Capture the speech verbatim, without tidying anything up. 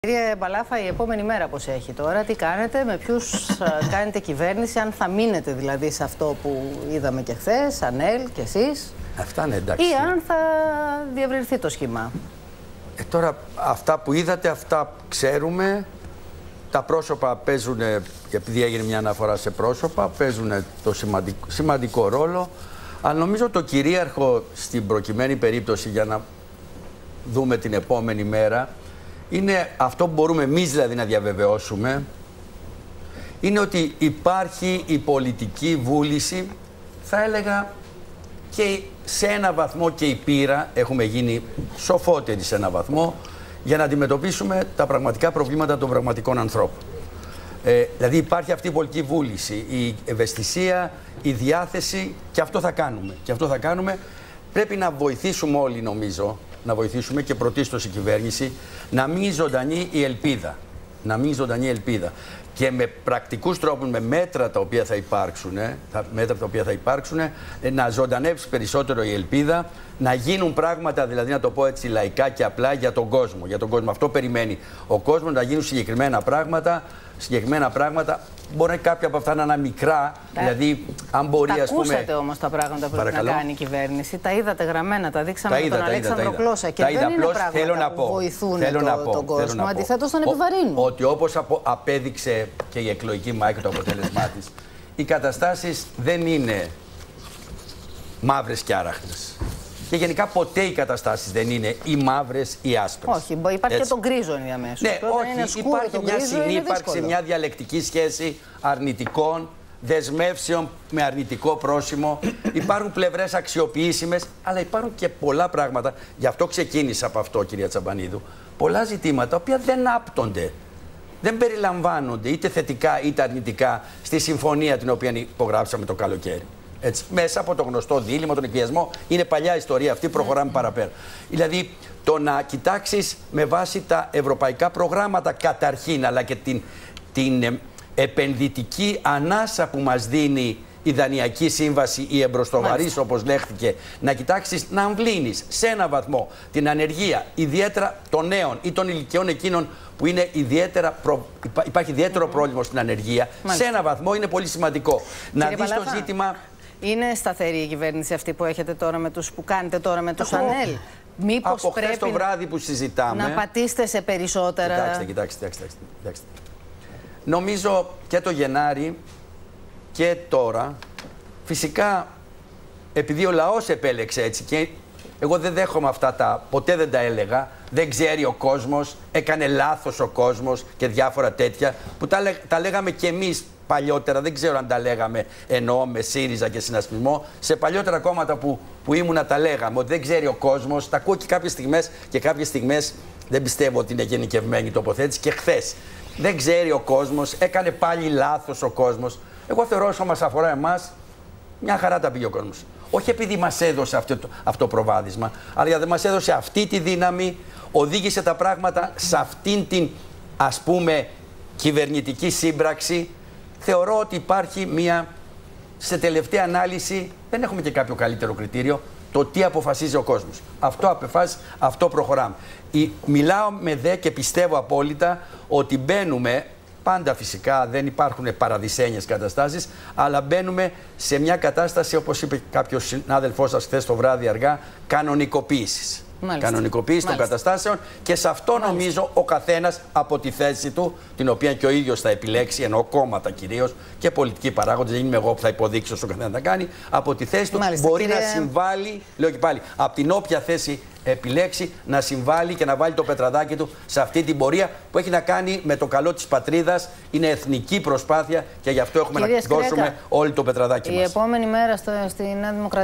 Κύριε Μπαλάφα, η επόμενη μέρα πώς έχει τώρα, τι κάνετε, με ποιους κάνετε κυβέρνηση, αν θα μείνετε δηλαδή σε αυτό που είδαμε και χθες, ΑΝΕΛ και εσείς, αυτά είναι εντάξει. Ή αν θα διευρυνθεί το σχήμα. Ε, τώρα αυτά που είδατε, αυτά ξέρουμε. Τα πρόσωπα παίζουν, επειδή έγινε μια αναφορά σε πρόσωπα, παίζουν το σημαντικό, σημαντικό ρόλο. Αλλά νομίζω το κυρίαρχο στην προκειμένη περίπτωση, για να δούμε την επόμενη μέρα, είναι αυτό που μπορούμε εμείς δηλαδή να διαβεβαιώσουμε, είναι ότι υπάρχει η πολιτική βούληση, θα έλεγα και σε ένα βαθμό και η πείρα, έχουμε γίνει σοφότεροι σε ένα βαθμό, για να αντιμετωπίσουμε τα πραγματικά προβλήματα των πραγματικών ανθρώπων. Ε, δηλαδή υπάρχει αυτή η πολιτική βούληση, η ευαισθησία, η διάθεση, και αυτό θα κάνουμε. Και αυτό θα κάνουμε. Πρέπει να βοηθήσουμε όλοι, νομίζω, να βοηθήσουμε και πρωτίστως η κυβέρνηση, να μην ζωντανεί η ελπίδα. Να μην ζωντανεί η ελπίδα. Και με πρακτικούς τρόπους, με μέτρα τα οποία θα υπάρξουν, τα μέτρα τα οποία θα υπάρξουν, να ζωντανέψει περισσότερο η ελπίδα, να γίνουν πράγματα, δηλαδή να το πω έτσι λαϊκά και απλά, για τον κόσμο. Για τον κόσμο. Αυτό περιμένει ο κόσμος, να γίνουν συγκεκριμένα πράγματα. Συγκεκριμένα πράγματα, μπορεί κάποια από αυτά να είναι μικρά, τα... δηλαδή αν μπορεί, τα ας πούμε... ακούσατε όμως τα πράγματα που πρέπει να κάνει η κυβέρνηση, τα είδατε γραμμένα, τα δείξαμε τα με είδα, τον τα Αλέξανδρο είδα, Κλώσσα και τα δεν είδα, είναι απλώς, πράγματα θέλω να που πω, βοηθούν θέλω το, να πω, τον κόσμο, αντιθέτως τον ο, επιβαρύνουν. Ότι όπως απο, απέδειξε και η εκλογική μάχη και το αποτέλεσμά της, οι καταστάσεις δεν είναι μαύρες και άραχτες. Και γενικά ποτέ οι καταστάσεις δεν είναι ή μαύρες ή άσπρες. Όχι, υπάρχει έτσι. Και τον γκρίζο ενδιαμέσου. Ναι, όχι, υπάρχει μια συνύπαρξη, μια διαλεκτική σχέση αρνητικών δεσμεύσεων με αρνητικό πρόσημο. Υπάρχουν πλευρές αξιοποιήσιμες, αλλά υπάρχουν και πολλά πράγματα. Γι' αυτό ξεκίνησα από αυτό, κυρία Τσαμπανίδου. Πολλά ζητήματα, τα οποία δεν άπτονται, δεν περιλαμβάνονται είτε θετικά είτε αρνητικά στη συμφωνία την οποία υπογράψαμε το καλοκαίρι. Έτσι, μέσα από το γνωστό δίλημμα, τον εκβιασμό, είναι παλιά ιστορία αυτή, προχωράμε mm. παραπέρα. Δηλαδή, το να κοιτάξεις με βάση τα ευρωπαϊκά προγράμματα καταρχήν, αλλά και την, την επενδυτική ανάσα που μας δίνει η Δανειακή Σύμβαση, η εμπροστοβαρής, όπως λέχθηκε, να κοιτάξεις να αμβλύνεις σε ένα βαθμό την ανεργία, ιδιαίτερα των νέων ή των ηλικιών εκείνων που είναι ιδιαίτερα προ... υπάρχει ιδιαίτερο mm. πρόβλημα στην ανεργία, μάλιστα, σε ένα βαθμό είναι πολύ σημαντικό. Κύριε να δεις το ζήτημα... Είναι σταθερή η κυβέρνηση αυτή που έχετε τώρα με τους, που κάνετε τώρα με τους ΑΝΕΛ? Μήπως από πρέπει το βράδυ που συζητάμε, να πατήσετε σε περισσότερα? Κοιτάξτε, κοιτάξτε, κοιτάξτε, κοιτάξτε. Νομίζω και το Γενάρη και τώρα, φυσικά επειδή ο λαός επέλεξε έτσι, και εγώ δεν δέχομαι αυτά τα, ποτέ δεν τα έλεγα, δεν ξέρει ο κόσμος, έκανε λάθος ο κόσμος και διάφορα τέτοια, που τα, τα λέγαμε κι εμείς παλιότερα, δεν ξέρω αν τα λέγαμε εννοώ με ΣΥΡΙΖΑ και συνασπισμό, σε παλιότερα κόμματα που, που ήμουνα τα λέγαμε, ότι δεν ξέρει ο κόσμος, τα ακούω και κάποιες στιγμές, και κάποιες στιγμές δεν πιστεύω ότι είναι γενικευμένη η τοποθέτηση, και χθες. Δεν ξέρει ο κόσμος, έκανε πάλι λάθος ο κόσμος. Εγώ θεωρώ, όσο μας αφορά εμάς, μια χαρά τα πήγε ο κόσμος. Όχι επειδή μας έδωσε αυτό το, αυτό το προβάδισμα, αλλά γιατί μας έδωσε αυτή τη δύναμη, οδήγησε τα πράγματα σε αυτήν την, ας πούμε, κυβερνητική σύμπραξη. Θεωρώ ότι υπάρχει μια, σε τελευταία ανάλυση, δεν έχουμε και κάποιο καλύτερο κριτήριο, το τι αποφασίζει ο κόσμος. Αυτό αποφάσισε, αυτό προχωράμε. Η, μιλάω με δε και πιστεύω απόλυτα ότι μπαίνουμε, πάντα φυσικά δεν υπάρχουν παραδεισένιες καταστάσεις, αλλά μπαίνουμε σε μια κατάσταση, όπως είπε κάποιος συνάδελφός σας χθες το βράδυ αργά, κανονικοποίησης. Μάλιστα. Κανονικοποίηση των καταστάσεων, και σε αυτό, μάλιστα, νομίζω ο καθένας από τη θέση του, την οποία και ο ίδιος θα επιλέξει, ενώ κόμματα κυρίως και πολιτικοί παράγοντες, δεν είμαι εγώ που θα υποδείξω στον καθένα να κάνει, από τη θέση του, μάλιστα, μπορεί, κύριε, να συμβάλλει, λέω και πάλι, από την όποια θέση επιλέξει, να συμβάλλει και να βάλει το πετραδάκι του σε αυτή την πορεία που έχει να κάνει με το καλό της πατρίδας. Είναι εθνική προσπάθεια και γι' αυτό έχουμε, κύριε, να Σκρέκα, δώσουμε όλο το πετραδάκι μας. Η επόμενη μέρα στο, στη Νέα Δημοκρατία.